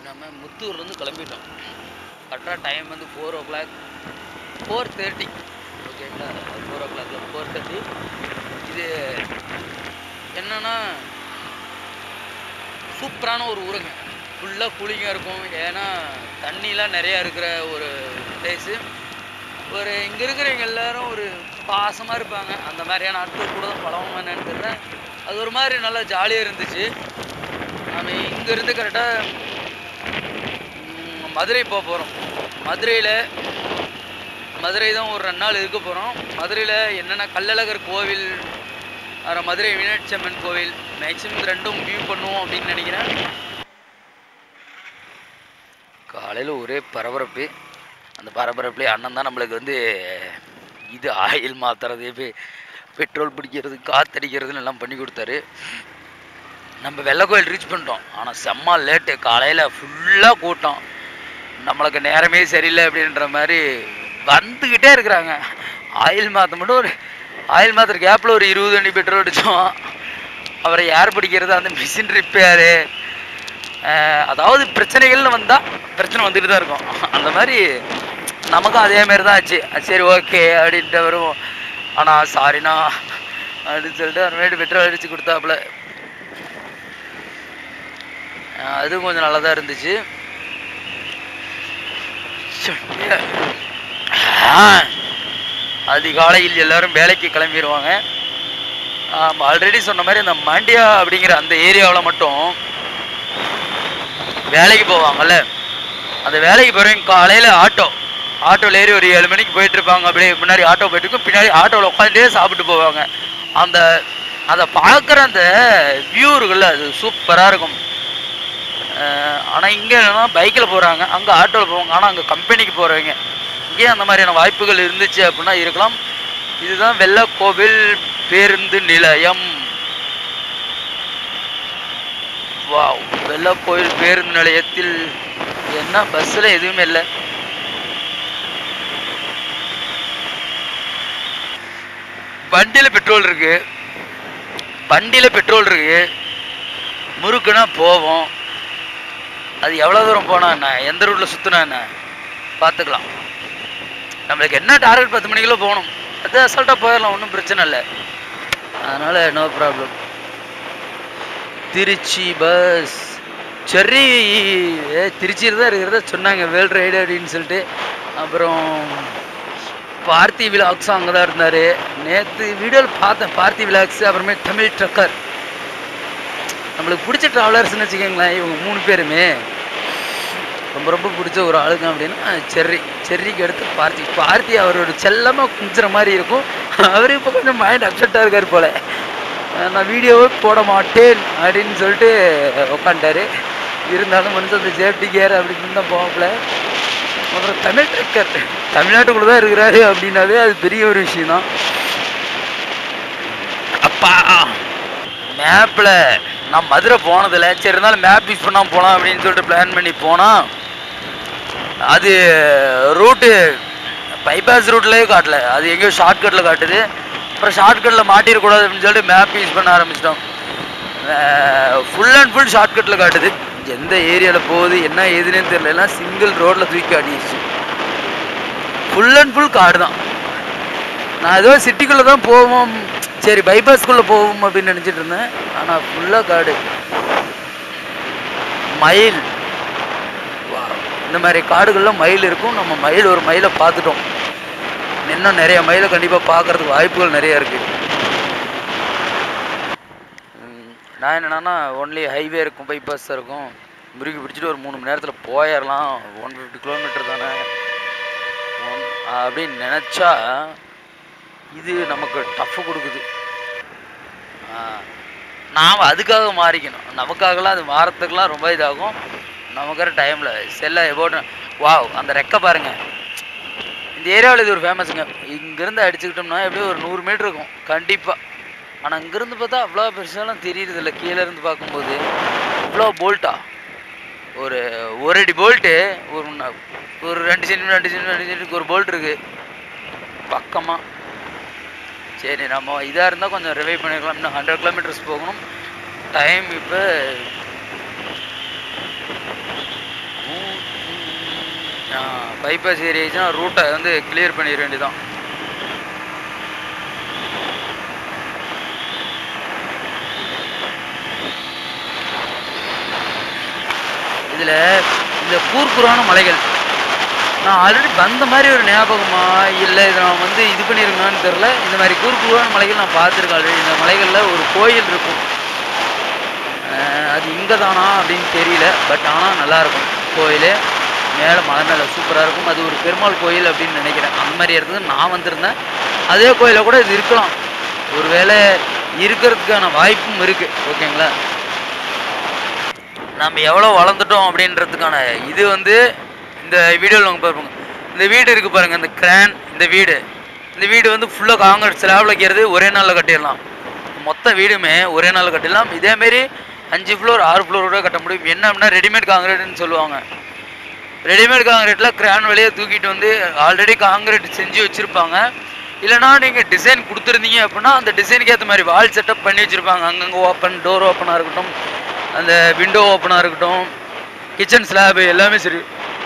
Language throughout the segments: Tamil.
நம்ம முத்தூர்லேருந்து கிளம்பிட்டோம். கரெக்டாக டைம் வந்து 4 o'clock 4:30 ஓகேங்களா. 4 o'clock 4:30. இது என்னன்னா சூப்பரான ஒரு ஊருங்க. ஃபுல்லாக கூலிங்காக இருக்கும். ஏன்னா தண்ணிலாம் நிறையா இருக்கிற ஒரு பிளேஸு. ஒரு இங்கே இருக்கிறவங்க எல்லாரும் ஒரு பாசமாக இருப்பாங்க. அந்த மாதிரியான ஆட்கள் கூட தான் பழகமாக என்னன்னு தெரியல. அது ஒரு மாதிரி நல்லா ஜாலியாக இருந்துச்சு. நம்ம இங்கேருந்து கரெக்டாக மதுரை போக போகிறோம். மதுரை தான் ஒரு 2 நாள் இருக்க போகிறோம். மதுரையில் என்னென்ன கள்ளழகர் கோவில், மதுரை மீனாட்சி அம்மன் கோவில் மேக்ஸிமம் ரெண்டும் வியூ பண்ணுவோம் அப்படின்னு நினைக்கிறேன். காலையில் ஒரே பரபரப்பு. அந்த பரபரப்புலேயே அண்ணன் தான் நம்மளுக்கு வந்து இது ஆயில் மாற்றுறது, பெட்ரோல் பிடிக்கிறது, காற்றடிக்கிறதுன்னு எல்லாம் பண்ணி கொடுத்தாரு. நம்ம வெள்ளக்கோயில் ரீச் பண்ணிட்டோம். ஆனால் செம்ம லேட்டு. காலையில் ஃபுல்லாக கூட்டம். நம்மளுக்கு நேரமே சரியில்லை அப்படின்ற மாதிரி வந்துக்கிட்டே இருக்கிறாங்க. ஆயில் மாற்ற மட்டும் ஒரு ஆயில் மாற்றுற கேப்பில் ஒரு 20 வண்டி பெட்ரோல் அடித்தோம். அவரை யார் பிடிக்கிறது, அந்த மிஷின் ரிப்பேரு, அதாவது பிரச்சனைகள்னு வந்தால் பிரச்சனை வந்துட்டு தான் இருக்கும். அந்த மாதிரி நமக்கும் அதேமாரி தான் ஆச்சு. சரி ஓகே அப்படின்ட்டு வருவோம். ஆனால் சாரிண்ணா அப்படின்னு சொல்லிட்டு அப்புறமேட்டு பெட்ரோல் அடித்து கொடுத்தாப்புல. அதுவும் கொஞ்சம் நல்லா தான் இருந்துச்சு. அதிகாலையில் எல்லாரும் வேலைக்கு கிளம்பிடுவாங்க. ஆல்ரெடி சொன்ன மாதிரி அந்த மாண்டியா அப்படிங்கிற அந்த ஏரியாவில் மட்டும் வேலைக்கு போவாங்கல்ல, அந்த வேலைக்கு போகிறவங்க காலையில் ஆட்டோவில் ஏறி ஒரு 7 மணிக்கு போயிட்டு இருப்பாங்க. அப்படியே முன்னாடி ஆட்டோ போயிட்டு இருக்கும், பின்னாடி ஆட்டோவில் உட்காந்துட்டே சாப்பிட்டு போவாங்க. அதை பார்க்குற அந்த வியூ இருக்குல்ல, அது சூப்பராக இருக்கும். ஆனால் இங்கே என்னன்னா பைக்கில் போகிறாங்க, அங்கே ஆட்டோவில் போவாங்க. ஆனால் அங்கே கம்பெனிக்கு போகிறவங்க இங்கே அந்த மாதிரியான வாய்ப்புகள் இருந்துச்சு அப்படின்னா இருக்கலாம். இதுதான் வெள்ளக்கோவில் பேருந்து நிலையம். வாவ், வெள்ளக்கோவில் பேருந்து நிலையத்தில் என்ன பஸ்ஸில் எதுவுமே இல்லை. வண்டியில் பெட்ரோல் இருக்கு. முறுக்குனா போவோம். அது எவ்வளோ தூரம் போனா என்ன, எந்த ரூட்டில் சுற்றினா என்ன பார்த்துக்கலாம். நம்மளுக்கு என்ன டார்கெட் 10 மணிக்குள்ளே போகணும், அது அசால்ட்டாக போயிடலாம், ஒன்றும் பிரச்சனை இல்லை. அதனால் நோ ப்ராப்ளம். திருச்சி பஸ் திருச்சியில் தான் இருக்கிறத சொன்னாங்க, வேர்ல்டு ரைடு அப்படின்னு சொல்லிட்டு. அப்புறம் பார்த்தி விலாக்ஸும் அங்கே தான் இருந்தார். நேற்று வீடியோவில் பார்த்தேன் பார்த்தி விலாக்ஸு. அப்புறமே தமிழ் ட்ரக்கர், நம்மளுக்கு பிடிச்ச ட்ராவலர்ஸ்ன்னு வச்சுக்கோங்களேன். இவங்க 3 பேருமே ரொம்ப பிடிச்ச ஒரு ஆளுங்க அப்படின்னா செர்ரிக்கு அடுத்து பார்த்தி அவரோட செல்லமாக குஞ்சுற மாதிரி இருக்கும். அவர் இப்போ கொஞ்சம் மைண்ட் அப்செட்டாக இருக்கார் போல். நான் வீடியோவே போட மாட்டேன் அப்படின்னு சொல்லிட்டு உட்காந்துட்டாரு. இருந்தாலும் மனுஷன் அந்த சேஃப்டி கேர் அப்படின்னு தான் போகல. அப்புறம் தமிழ் ட்ரக்கர் தமிழ்நாட்டுக்குள்ளே தான் இருக்கிறாரு அப்படின்னாவே அது பெரிய ஒரு விஷயம்தான். அப்பா மேப்பில் நான் மதுரை போனதில்லை, சரி இருந்தாலும் மேப் யூஸ் பண்ணாமல் போகலாம் அப்படின்னு சொல்லிட்டு பிளான் பண்ணி போனால் அது ரூட்டு பைபாஸ் ரூட்லேயே காட்டல, அது எங்கேயோ ஷார்ட்கட்டில் காட்டுது. அப்புறம் ஷார்ட்கட்டில் மாட்டிடக்கூடாது அப்படின்னு சொல்லிட்டு மேப் யூஸ் பண்ண ஆரம்பிச்சிட்டோம். ஃபுல் அண்ட் ஃபுல் ஷார்ட்கட்டில் காட்டுது. எந்த ஏரியாவில் போகுது என்ன ஏதுன்னு தெரியல, எல்லாம் சிங்கிள் ரோட்டில் தூக்கி காட்டிடுச்சு. ஃபுல் அண்ட் ஃபுல் காடு தான். நான் ஏதோ சிட்டிக்குள்ளே தான் போவோம், சரி பைபாஸ்குள்ளே போவோம் அப்படின்னு நினச்சிட்டு இருந்தேன். ஆனால் ஃபுல்லாக காடு. மயில், இந்த மாதிரி காடுகளில் மயில் இருக்கும். நம்ம ஒரு மயிலை பார்த்துட்டோம். இன்னும் நிறைய மயிலை கண்டிப்பாக பார்க்குறதுக்கு வாய்ப்புகள் நிறையா இருக்குது. நான் என்னென்னா ஒன்லி ஹைவே இருக்கும், பைபாஸ் இருக்கும், முறுக்கி பிடிச்சிட்டு ஒரு 3 மணி நேரத்தில் போயிடலாம், 150 கிலோமீட்டர் தானே அப்படின்னு நினச்சா இது நமக்கு டஃப்பு கொடுக்குது. நாம் அதுக்காக மாறிக்கணும். நமக்காகலாம் அது மாறத்துக்கெலாம் ரொம்ப இதாகும். நமக்கு டைமில் செல்ல போட்டு அந்த ரெக்கை பாருங்கள். இந்த ஏரியாவில் இது ஒரு ஃபேமஸுங்க. இங்கேருந்து அடிச்சுக்கிட்டோம்னா எப்படியும் ஒரு 100 மீட்டர் இருக்கும் கண்டிப்பாக. ஆனால் இங்கேருந்து பார்த்தா அவ்வளோ பெருசாலாம் தெரியுறதில்ல. கீழே இருந்து பார்க்கும்போது இவ்வளோ போல்ட்டா, ஒரு அடி போல்ட்டு, ஒரு 2 சென்டிமீட்டருக்கு ஒரு போல்ட் இருக்குது பக்கமாக. சரி நம்ம இதாக இருந்தால் கொஞ்சம் ரிவைவ் பண்ணிக்கலாம். இன்னும் 100 கிலோமீட்டர்ஸ் போகணும். டைம் இப்போ பைபாஸ் ஏரியாச்சுன்னா ரூட்டை வந்து கிளியர் பண்ணிட வேண்டியதான். இதில் இந்த கூர்க்குறான மலைகள் நான் ஆல்ரெடி வந்த மாதிரி ஒரு ஞாபகமா இல்லை இதை நான் வந்து இது பண்ணியிருக்கேன்னு தெரில. இந்த மாதிரி கூர்க்குறான மலைகள் நான் பார்த்துருக்கேன் ஆல்ரெடி. இந்த மலைகளில் ஒரு கோயில் இருக்கும், அது இங்கே தானா அப்படின்னு தெரியல. பட் ஆனால் நல்லாயிருக்கும் கோயில், மேலே மலை மேலே சூப்பராக இருக்கும். அது ஒரு பெருமாள் கோயில் அப்படின்னு நினைக்கிறேன். அந்த மாதிரி இடத்துக்கு நான் வந்திருந்தேன். அதே கோயிலில் கூட இது இருக்கலாம், ஒருவேளை இருக்கிறதுக்கான வாய்ப்பும் இருக்குது. ஓகேங்களா, நம்ம எவ்வளோ வளர்ந்துட்டோம் அப்படின்றதுக்கான இது வந்து இந்த வீடியோவில் நாங்கள் பார்ப்போங்க. இந்த வீடு இருக்குது பாருங்கள், இந்த கிரான், இந்த வீடு வந்து ஃபுல்லாக காங்கிரீட் ஸ்லாப்ல வைக்கிறது ஒரே நாளில் கட்டிடலாம். மொத்த வீடுமே ஒரே நாளில் கட்டிடலாம். இதேமாரி 5 ஃப்ளோர் 6 ஃப்ளோர் கூட கட்ட முடியும். என்ன அப்படின்னா ரெடிமேட் காங்கிரீட்னு சொல்லுவாங்க. ரெடிமேட் காங்கிரீட்டில் கிரான் வழியாக தூக்கிட்டு வந்து ஆல்ரெடி காங்கிரீட் செஞ்சு வச்சுருப்பாங்க. இல்லைனா நீங்கள் டிசைன் கொடுத்துருந்தீங்க அப்படின்னா அந்த டிசைனுக்கு ஏற்ற மாதிரி வால் செட்டப் பண்ணி வச்சுருப்பாங்க. அங்கங்கே ஓப்பன், டோர் ஓப்பனாக இருக்கட்டும், அந்த விண்டோ ஓப்பனாக இருக்கட்டும், கிச்சன் ஸ்லாபு எல்லாமே சரி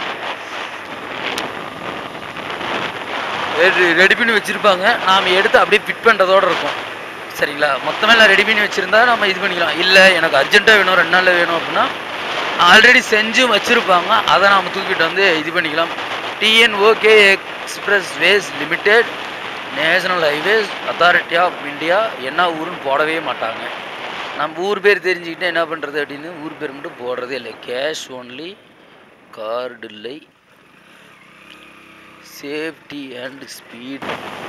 ரெடி பண்ணி வச்சுருப்பாங்க. நாம் எடுத்து அப்படியே ஃபிட் பண்ணுறதோடு இருக்கும். சரிங்களா, மொத்தமாக எல்லாம் ரெடி பண்ணி வச்சுருந்தா நம்ம இது பண்ணிக்கலாம். இல்லை எனக்கு அர்ஜென்ட்டாக வேணும், 2 நாளில் வேணும் அப்படின்னா ஆல்ரெடி செஞ்சு வச்சுருப்பாங்க, அதை நாம் தூக்கிட்டு வந்து இது பண்ணிக்கலாம். TNOK expressways limited, national highways authority of India. என்ன ஊருன்னு போடவே மாட்டாங்க. நம்ம ஊர் பேர் தெரிஞ்சுக்கிட்டே என்ன பண்ணுறது அப்படின்னு ஊர் பேர் மட்டும் போடுறதே இல்லை. கேஷ் ஓன்லி, கார்டு இல்லை, சேஃப்டி அண்ட் ஸ்பீட்.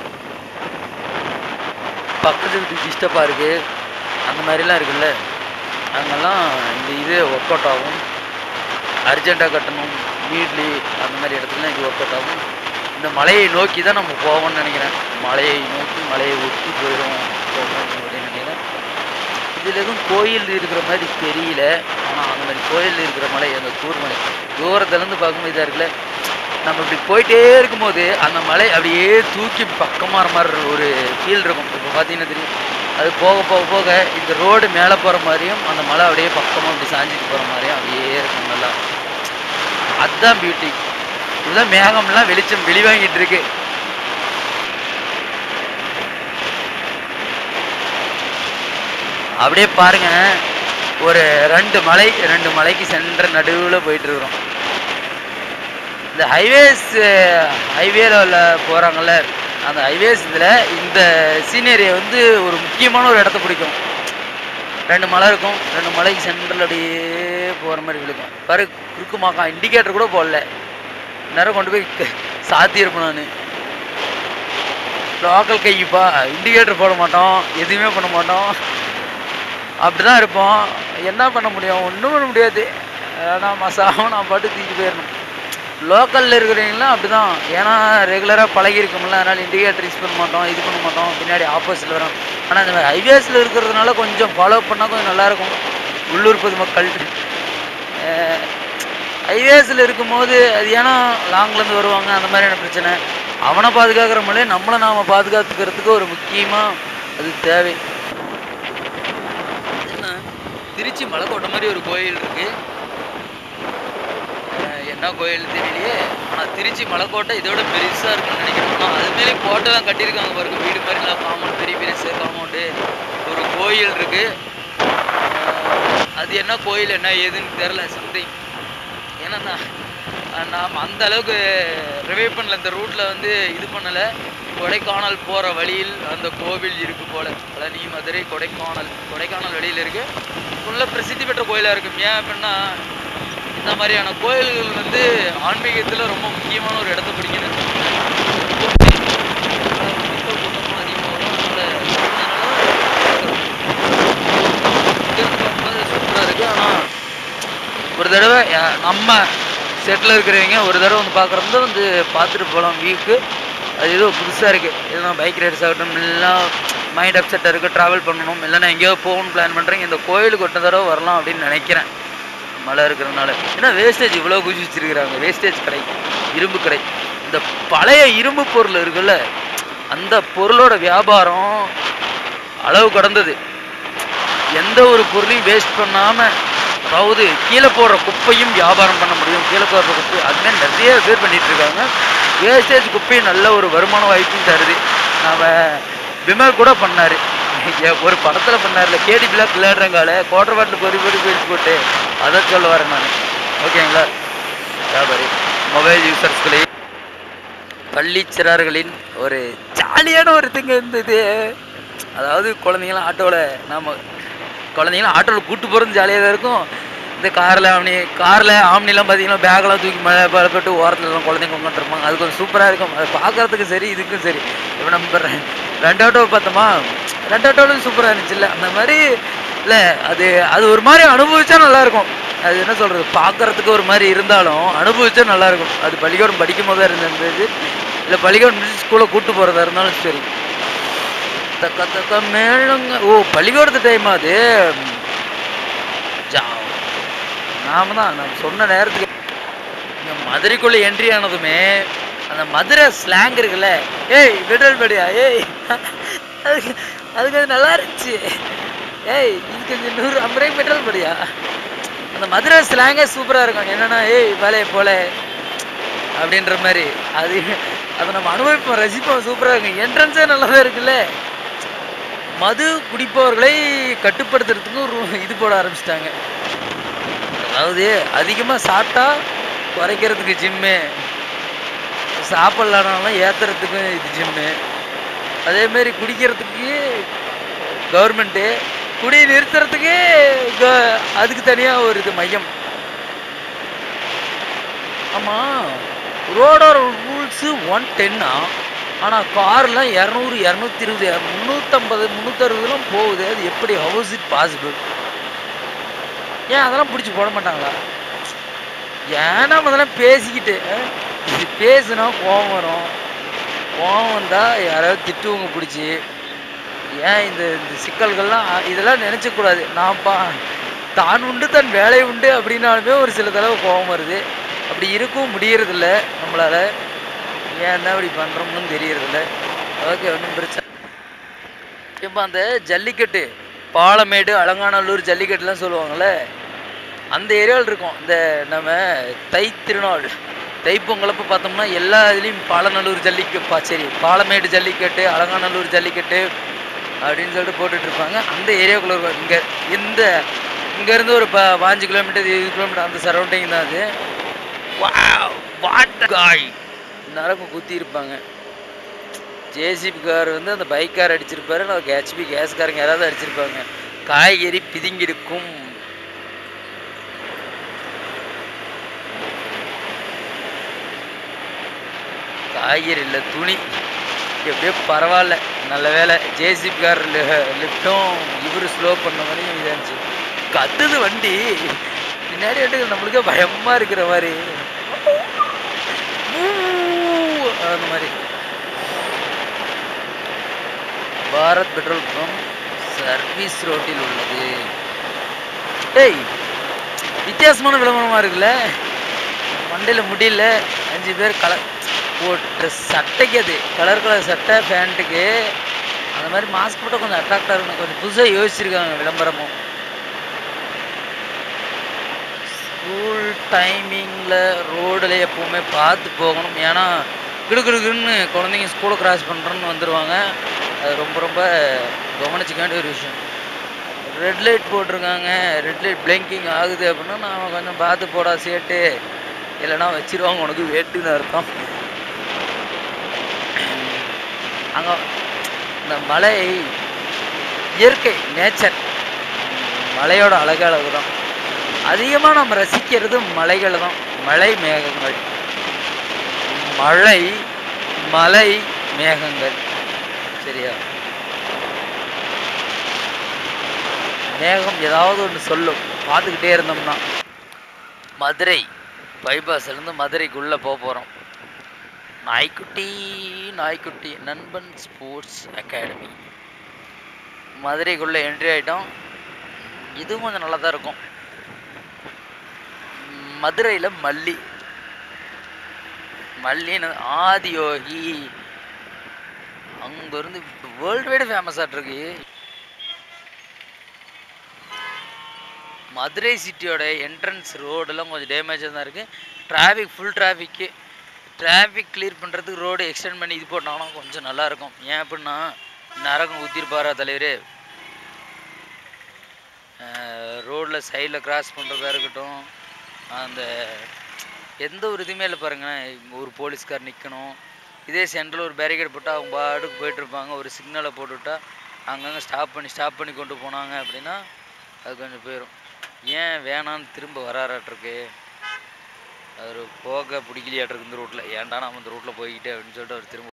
பக்கத்து வீட்டு டிஸ்டர்பாக இருக்குது அந்த மாதிரிலாம் இருக்குல்ல, அங்கெல்லாம் இந்த இது ஒர்க் அவுட் ஆகும். அர்ஜெண்ட்டாக கட்டணும் வீட்லி அந்த மாதிரி இடத்துலலாம் இது ஒர்க் அவுட் ஆகும். இந்த மலையை நோக்கி தான் நம்ம போவோம்னு நினைக்கிறேன். மலையை நோக்கி, மலையை ஒட்டி போயிடும் அப்படின்னு நினைக்கிறேன். இதில் எதுவும் கோயில் இருக்கிற மாதிரி தெரியல. ஆனால் அந்த மாதிரி கோயில் இருக்கிற மலை அந்த கூர்மலை தூரத்துலேருந்து பார்க்கும்போது இதாக இருக்குல்ல. நம்ம இப்படி போயிட்டே இருக்கும்போது அந்த மலை அப்படியே தூக்கி பக்கமாக மாதிரி ஒரு ஃபீல் இருக்கும். இப்போ பார்த்தீங்கன்னா தெரியும், அது போக போக போக இந்த ரோடு மேலே போகிற மாதிரியும் அந்த மலை அப்படியே பக்கமாக அப்படி சாஞ்சிட்டு போகிற மாதிரியும் அப்படியே இருக்கும். நல்லா அதுதான் பியூட்டி. இதுதான் மேகம்லாம் வெளிச்சம் வெளிவாங்கிட்டு இருக்கு. அப்படியே பாருங்க, ஒரு 2 மலைக்கு சென்ற நடுவில் போயிட்டு இருக்கிறோம். இந்த ஹைவேல போகிறாங்கல்ல, அந்த ஹைவேஸ் இதில் இந்த சீனரியை வந்து ஒரு முக்கியமான ஒரு இடத்த பிடிக்கும். 2 மலை இருக்கும், 2 மலைக்கு சென்டரில் அப்படியே போகிற மாதிரி விழுக்கும். பாரு இருக்குமாக்கா, இண்டிகேட்டர் கூட போடல. நேரம் கொண்டு போய் சாத்தியிருப்பேன் நான். லோக்கல் கைப்பா, இண்டிகேட்டர் போட மாட்டோம், எதுவுமே பண்ண மாட்டோம், அப்படி தான் இருப்போம். என்ன பண்ண முடியும், ஒன்றும் பண்ண முடியாது. நான் மசாவும் நான் பாட்டு தூக்கி போயிடணும். லோக்கலில் இருக்கிறவங்களாம் அப்படி தான், ஏன்னா ரெகுலராக பழகிருக்கோம்ல, அதனால் இண்டிகேட்டர் யூஸ் பண்ண மாட்டோம், இது பண்ண மாட்டோம், பின்னாடி ஆப்போசிட்டில் வரோம். ஆனால் இந்த மாதிரி ஹைவேஸில் இருக்கிறதுனால கொஞ்சம் ஃபாலோ பண்ணால் கொஞ்சம் நல்லாயிருக்கும். உள்ளூர் பொதுமக்கள் ஹைவேஸில் இருக்கும்போது அது ஏன்னா லாங்லேருந்து வருவாங்க, அந்த மாதிரியான பிரச்சனை. அவனை பாதுகாக்கிற மாதிரியே நம்மளை நாம் பாதுகாத்துக்கிறதுக்கு ஒரு முக்கியமாக அது தேவை. என்ன திருச்சி மலைக்கோட்டை மாதிரி ஒரு கோயில் இருக்குது, என்ன கோயில் தெரியலையே. ஆனால் திருச்சி மலைக்கோட்டை இதோட பெருசாக இருக்குன்னு நினைக்கிறேன். ஆனால் அதுமாரி கோட்டைலாம் கட்டியிருக்காங்க பாருங்க, வீடு மாதிரி நல்லா காம்பவுண்ட், பெரிய பெரிய காம்பவுண்டு. ஒரு கோயில் இருக்குது, அது என்ன கோயில் என்ன ஏதுன்னு தெரில சம்திங். ஏன்னா நாம் அந்த அளவுக்கு ரிவைவ் பண்ணல, இந்த ரூட்டில் வந்து இது பண்ணலை. கொடைக்கானல் போகிற வழியில் அந்த கோவில் இருக்குது போல், பழனி மதுரை கொடைக்கானல் வழியில் இருக்குது. ஃபுல்லாக பிரசித்தி பெற்ற கோயிலாக இருக்குது. ஏன் அப்படின்னா இந்த மாதிரியான கோயில்கள் வந்து ஆன்மீகத்தில் ரொம்ப முக்கியமான ஒரு இடத்த பிடிக்கணும். அதிகமாக வரும், சூப்பராக இருக்குது. ஆனால் ஒரு தடவை நம்ம செட்டில் இருக்கிறவங்க ஒரு தடவை வந்து பார்க்குறது வந்து பார்த்துட்டு போகலாம். வீக்கு அது ஏதோ புதுசாக இருக்குது. இல்லைனா பைக் ரைட்ஸ் ஆகட்டும், இல்லைனா மைண்ட் அப்செட்டாக இருக்குது, ட்ராவல் பண்ணணும், இல்லைனா எங்கேயோ போகணும்னு பிளான் பண்ணுறீங்க, இந்த கோயிலுக்கு ஒரு தடவை வரலாம் அப்படின்னு நினைக்கிறேன். மழை இருக்கிறதுனால. ஏன்னா வேஸ்டேஜ் இவ்வளோ குச்சி வச்சுருக்கிறாங்க. வேஸ்டேஜ் கடை, இரும்பு கடை, இந்த பழைய இரும்பு பொருள் இருக்குல்ல, அந்த பொருளோட வியாபாரம் அளவு கடந்தது. எந்த ஒரு பொருளையும் வேஸ்ட் பண்ணாமல் அதாவது கீழே போடுற குப்பையும் வியாபாரம் பண்ண முடியும். கீழே போடுற குப்பை அதுமாதிரி நிறைய பேர் பண்ணிட்டு இருக்காங்க. வேஸ்டேஜ் குப்பையும் நல்ல ஒரு வருமான வாய்ப்பும் தருது. நம்ம விமல் கூட பண்ணார், ஒரு படத்தில் பண்ணார்ல, கேடி பிளாக் விளையாடுறங்கால குவார்டர் பாட்டில் பொறி பிரித்து போட்டு, அதை சொல்ல வரேன் நான். ஓகேங்களா? வியாபாரி மொபைல் யூசர்ஸ்களே, பள்ளி சிறார்களின் ஒரு ஜாலியான ஒரு திங்க இருந்தது. அதாவது குழந்தைங்களாம் ஆட்டோவில் கூட்டு போகிறது ஜாலியாக தான் இருக்கும். இந்த காரில் ஆம்னிலாம் பார்த்தீங்கன்னா பேக்கெல்லாம் தூக்கி மழை போட்டு ஓரத்துலலாம் குழந்தைங்க உட்காந்துருப்பாங்க. அது கொஞ்சம் சூப்பராக இருக்கும். அது பார்க்குறதுக்கும் சரி, இதுக்கும் சரி. இப்போ நம்ம 2 ஆட்டோ பார்த்தோமா, 2 ஆட்டோவில் சூப்பராக இருந்துச்சு இல்லை? அந்த மாதிரி இல்லை, அது ஒரு மாதிரி அனுபவிச்சா நல்லாயிருக்கும். அது என்ன சொல்கிறது, பார்க்குறதுக்கு ஒரு மாதிரி இருந்தாலும் அனுபவிச்சா நல்லாயிருக்கும். அது பள்ளிக்கூடம் படிக்கும் போது தான் இருந்தது, இல்லை பள்ளிக்கூடம் முடிச்சு ஸ்கூலில் கூப்பிட்டு போகிறதா இருந்தாலும் சரி. தக்க மேலுங்க. ஓ, பள்ளிக்கூடத்து டைமா அது? நம்ம சொன்ன நேரத்துக்கு இந்த மதுரைக்குள்ளே என்ட்ரி ஆனதுமே அந்த மதுரை ஸ்லாங் இருக்குல்ல, ஏய் பெட்ரோல் படியா, ஏய் அதுக்கு அது நல்லா இருந்துச்சு. ஏய் இதுக்கு 150 ரூபாய்க்கு பெட்ரோல் படியா. அந்த மதுரை ஸ்லாங்கே சூப்பராக இருக்கும். என்னன்னா, ஏய் வேலையை போல அப்படின்ற மாதிரி. அதை நம்ம அனுபவிப்போம், ரசிப்போம். சூப்பராக இருக்கும். என்ட்ரன்ஸே நல்லா தான் இருக்குல்ல. மது குடிப்பவர்களை கட்டுப்படுத்துறதுக்கு ஒரு இது போட ஆரம்பிச்சிட்டாங்க. அதாவது அதிகமாக சாப்பிட்டா குறைக்கிறதுக்கு ஜிம்மு, சாப்பிட்லானாலும் ஏற்றுறதுக்கும் இது ஜிம்மு. அதேமாரி குடிக்கிறதுக்கு கவர்மெண்ட்டு, குடி நிறுத்துறதுக்கு அதுக்கு தனியாக ஒரு இது மையம். ஆமாம், ரோடோட ரூல்ஸு 110 ஆனால் கார்லாம் 200, 220, 350, 360 போகுது. அது எப்படி? How's it possible? ஏன் அதெல்லாம் பிடிச்சி போட மாட்டாங்களா? ஏன்னா அதெல்லாம் பேசிக்கிட்டு பேசுனா கோவம் வரும். கோவம் வந்தால் யாராவது திட்டுவங்க பிடிச்சி. ஏன் இந்த சிக்கல்கள்லாம் இதெல்லாம் நினச்சக்கூடாது. தான் உண்டு தன் வேலை உண்டு அப்படின்னாலுமே ஒரு சில தடவை கோவம் வருது. அப்படி இருக்கவும் முடியறதில்ல நம்மளால். ஏன் தான் இப்படி பண்ணுறோம்னு தெரியறதில்ல. ஓகே, ஒன்றும் பிரச்சனை. இப்போ அந்த ஜல்லிக்கட்டு, பாலமேடு, அலங்காநல்லூர் ஜல்லிக்கட்டுலாம் சொல்லுவாங்கள்ல, அந்த ஏரியாவில் இருக்கும். இந்த நம்ம திருநாள் தைப்பொங்கலப்போ பார்த்தோம்னா எல்லா இதுலேயும் பாலமேடு ஜல்லிக்கட்டு, அலங்காநல்லூர் ஜல்லிக்கட்டு அப்படின்னு சொல்லிட்டு போட்டுட்ருப்பாங்க. அந்த ஏரியாவுக்குள்ளே இருக்கும். இங்கேருந்து ஒரு 5 கிலோமீட்டர் 20 கிலோமீட்டர் அந்த சரௌண்டிங் தான் அது. காய் நரம்பு குத்தி இருப்பாங்க. ஜேசிபி கார் அந்த பைக் கார் அடிச்சிருப்பாரு, ஹெச்பி கேஸ்காரங்க யாராவது அடிச்சிருப்பாங்க. காய்கறி பிதுங்கிருக்கும். காய்கறி இல்லை, துணி. எப்படியோ பரவாயில்ல, நல்ல வேலை. ஜேசிபி கார் லிஃப்ட்டும் இவரு ஸ்லோ பண்ண மாதிரியும் இதாச்சு. கத்துது வண்டி பின்னாடி வந்துட்டு, நம்மளுக்கே பயமாக இருக்கிற மாதிரி. அந்த மாதிரி. பாரத் பெட்ரோல் பம்ப் சர்வீஸ் ரோட்டில் உள்ளது. ஏய், வித்தியாசமான விளம்பரமாக இருக்குல்ல. மண்டையில் முடியல 5 பேர் போட்ட சட்டைக்கு, அது கலர் சட்டை பேண்ட்டுக்கு அந்த மாதிரி மாஸ்க் போட்டால் கொஞ்சம் அட்ராக்டாக இருக்கணும். கொஞ்சம் புதுசாக யோசிச்சிருக்காங்க விளம்பரமும். ஸ்கூல் டைமிங்கில் ரோடில் எப்போவுமே பார்த்து போகணும். ஏன்னா கிடுகிடுக்குன்னு குழந்தைங்க ஸ்கூலை கிராஸ் பண்ணுறோன்னு வந்துடுவாங்க. அது ரொம்ப ரொம்ப கவனிச்சிக்க வேண்டிய ஒரு விஷயம். ரெட் லைட் போட்டிருக்காங்க, ரெட் லைட் பிளிங்கிங் ஆகுது அப்படின்னா நான் கொஞ்சம் பார்த்து போடா சேட்டு, இல்லைன்னா வச்சிருவாங்க உனக்கு வேட்டுன்னு அர்த்தம். அங்கே இந்த மலை, இயற்கை, நேச்சர், மலையோட அழகு தான். அதிகமாக நம்ம ரசிக்கிறது மலைகளை தான். மலை மேகங்கள், மலை மேகங்கள். சரியா? மேகம் ஏதாவது ஒன்று சொல்லும், பார்த்துக்கிட்டே இருந்தோம்னா. மதுரை பைபாஸ்லேருந்து மதுரைக்குள்ளே போகிறோம். நாய்க்குட்டி நண்பன் ஸ்போர்ட்ஸ் அகாடமி. மதுரைக்குள்ளே என்ட்ரி ஆகிட்டோம். இதுவும் கொஞ்சம் நல்லா தான் இருக்கும். மதுரையில் மல்லின்னு ஆதியோகி அங்கேருந்து வேர்ல்டு வைடு ஃபேமஸாக இருக்கு. மதுரை சிட்டியோட என்ட்ரன்ஸ் ரோடெல்லாம் கொஞ்சம் டேமேஜாக தான் இருக்குது. Traffic full traffic. Traffic clear பண்ணுறதுக்கு ரோடு எக்ஸ்டெண்ட் பண்ணி இது போட்டாங்கன்னா கொஞ்சம் நல்லாயிருக்கும். ஏன் அப்படின்னா நரகம் ஊற்றிருப்பாரா தலைவர். ரோடில் சைடில் கிராஸ் பண்ணுறதா இருக்கட்டும், அந்த எந்த ஒரு இதுவுமே இல்லை பாருங்களேன். ஒரு போலீஸ்கார் நிற்கணும். இதே சென்டரில் ஒரு பேரிகேட் போட்டால் அவங்க பாட்டுக்கு போயிட்டுருப்பாங்க. ஒரு சிக்னலை போட்டுவிட்டா அங்கங்கே ஸ்டாப் பண்ணி கொண்டு போனாங்க அப்படின்னா அது கொஞ்சம் போயிடும். ஏன் வேணான்னு திரும்ப வராராட்டிருக்கு. அவர் போக பிடிக்கலையாட்டிருக்கு இந்த ரூட்டில். ஏன்டா நம்ம இந்த ரூட்டில் போய்கிட்டே அப்படின்னு சொல்லிட்டு அவர் திரும்ப